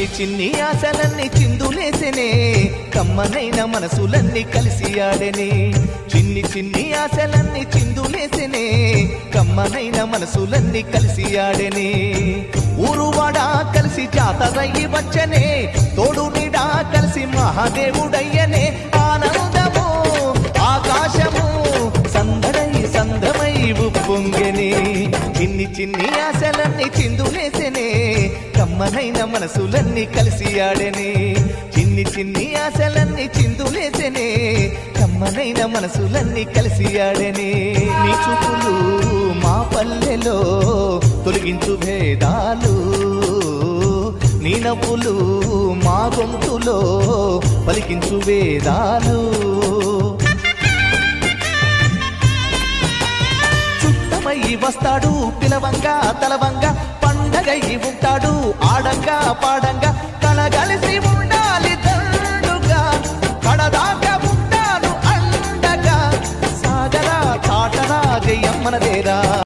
చిన్ని చిన్ని ఆశలన్నీ చిందులేసెనే కమ్మనైన మనసులన్నీ కలిసి ఆడెనే చిన్ని చిన్ని ఆశలన్నీ చిందులేసెనే కమ్మనైన మనసులన్నీ కలిసి ఆడెనే ఊరువాడా కలిసి జాతరయ్యి వచ్చనే తోడు నీడా కలిసి మహాదేవుడయ్యనే ఆనందము ఆకాశము సందడై సందమై ఉప్పొంగెనే చిన్ని చిన్ని ఆశలన్నీ చిందులేసెనే కమ్మనైన మనసులన్నీ కలిసి ఆడెనే చిన్ని చిన్ని ఆశలన్నీ చిందులేసెనే కమ్మనైన మనసులన్నీ కలిసి ఆడెనే నీ చూపులు మా పల్లెలో తొలగించు భేదాలు నీ నవ్వులు మా గొంతులో పలికించు వేదాలు చుట్టమయ్యి వస్తాడు పిలవంగా తలవంగా పండగయ్యి ఉంటాడు ఆడంగా పాడంగా కలగలిసి ఉండాలి తండుగా కడదాకా ఉంటాను అండగా సాగరా చాటరా జయమ్మనదేరా